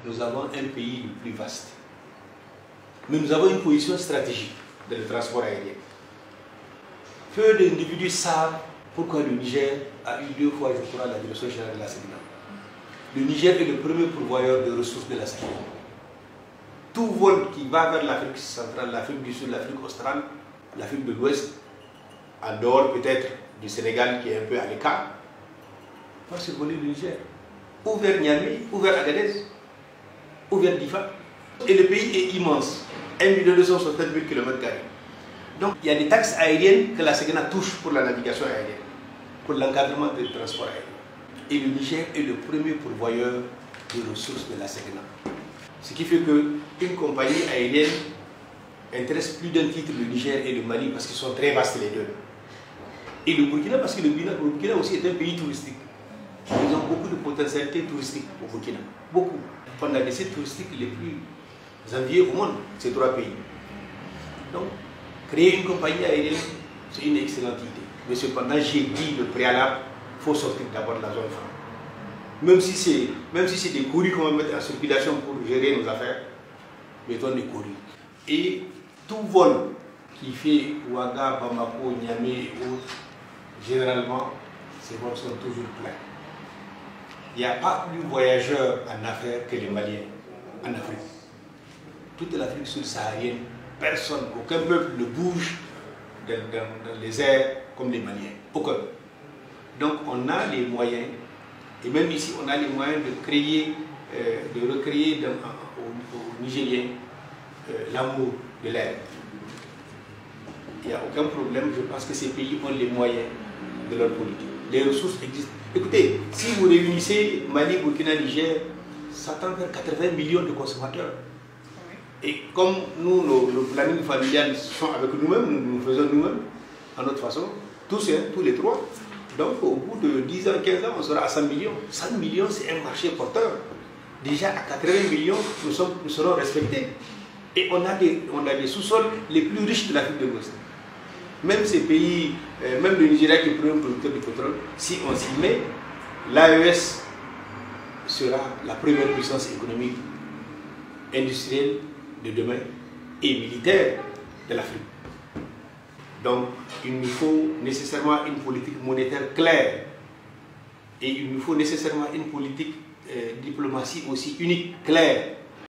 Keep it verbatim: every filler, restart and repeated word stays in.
nous avons un pays le plus vaste. Mais nous avons une position stratégique dans le transport aérien. Peu d'individus savent pourquoi le Niger a eu deux fois, je crois, la direction générale de la SECNA. Le Niger est le premier pourvoyeur de ressources de la SECNA. Tout vol qui va vers l'Afrique centrale, l'Afrique du Sud, l'Afrique australe, l'Afrique de l'Ouest, en dehors peut-être du Sénégal qui est un peu à l'écart, va survoler le Niger. Ou vers Niamey, ou vers Agadez, ou vers Difa. Et le pays est immense, un million deux cent soixante mille kilomètres carrés. Donc il y a des taxes aériennes que la SECNA touche pour la navigation aérienne, pour l'encadrement des transports aériens. Et le Niger est le premier pourvoyeur de ressources de la SECNA. Ce qui fait qu'une compagnie aérienne intéresse plus d'un titre le Niger et le Mali parce qu'ils sont très vastes les deux. Et le Burkina parce que le Burkina aussi est un pays touristique. Ils ont beaucoup de potentialités touristiques au Burkina. Beaucoup. Pendant les sites touristiques les plus enviés au monde, ces trois pays. Donc, créer une compagnie aérienne, c'est une excellente idée. Mais cependant, j'ai dit le préalable, il faut sortir d'abord de la zone franc. Même si c'est même si c'est des courriers qu'on va mettre en circulation pour gérer nos affaires, mettons des courriers. Et tout vol qui fait Ouaga, Bamako, Niamey et autres, généralement, ces vols sont toujours pleins. Il n'y a pas plus voyageurs en affaires que les Maliens en Afrique. Toute l'Afrique subsaharienne, personne, aucun peuple ne bouge dans, dans, dans les airs comme les Maliens. Aucun. Donc on a les moyens, et même ici on a les moyens de créer, euh, de recréer dans, aux, aux Nigériens euh, l'amour de l'air. Il n'y a aucun problème, je pense que ces pays ont les moyens de leur politique. Les ressources existent. Écoutez, si vous réunissez Mali, Burkina, Niger, ça tend vers quatre-vingts millions de consommateurs. Et comme nous, nos, nos plannings familiales sont avec nous-mêmes, nous, nous faisons nous-mêmes, à notre façon, tous, hein, tous les trois. Donc au bout de dix ans, quinze ans, on sera à cent millions. cent millions, c'est un marché porteur. Déjà à quatre-vingts millions, nous, sommes, nous serons respectés. Et on a des, on a des sous-sols les plus riches de l'Afrique de l'Ouest. Même ces pays, euh, même le Nigeria qui est le premier producteur de pétrole, si on s'y met, l'A E S sera la première puissance économique, industrielle de demain et militaire de l'Afrique. Donc, il nous faut nécessairement une politique monétaire claire et il nous faut nécessairement une politique euh, diplomatie aussi unique, claire.